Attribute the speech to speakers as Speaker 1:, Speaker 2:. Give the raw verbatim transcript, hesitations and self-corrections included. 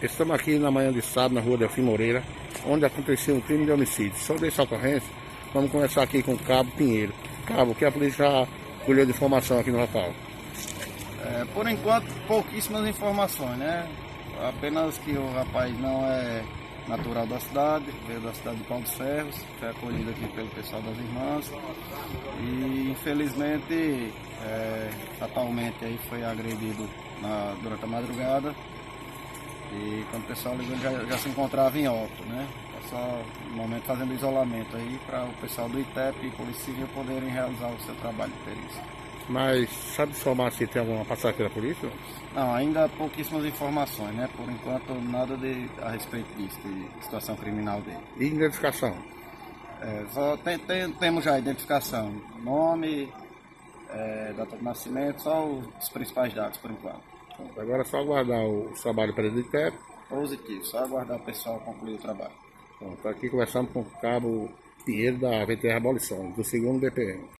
Speaker 1: Estamos aqui na manhã de sábado, na rua Delfim Moreira, onde aconteceu um crime de homicídio. Sobre essa ocorrência, vamos conversar aqui com o Cabo Pinheiro. Cabo, que a polícia já colheu de informação aqui no local?
Speaker 2: É, por enquanto, pouquíssimas informações, né? Apenas que o rapaz não é natural da cidade, veio da cidade de Pau dos Ferros, foi acolhido aqui pelo pessoal das irmãs e infelizmente, é, fatalmente aí foi agredido na, durante a madrugada. E quando o pessoal ligou, ele já, já se encontrava em óbito, né? É só no momento fazendo isolamento aí para o pessoal do I T E P e Polícia Civil poderem realizar o seu trabalho de perícia.
Speaker 1: Mas sabe informar se tem alguma passagem pela polícia?
Speaker 2: Não, ainda pouquíssimas informações, né? Por enquanto nada de, a respeito disso, de situação criminal dele.
Speaker 1: E identificação?
Speaker 2: É, só tem, tem, temos já a identificação, nome, é, data de nascimento, só os principais dados por enquanto.
Speaker 1: Agora é só aguardar o trabalho para ele do I T E P.
Speaker 2: Positivo, só aguardar o pessoal concluir o trabalho.
Speaker 1: Estou aqui conversando com o Cabo Pinheiro da V T R Abolição, do segundo B P M.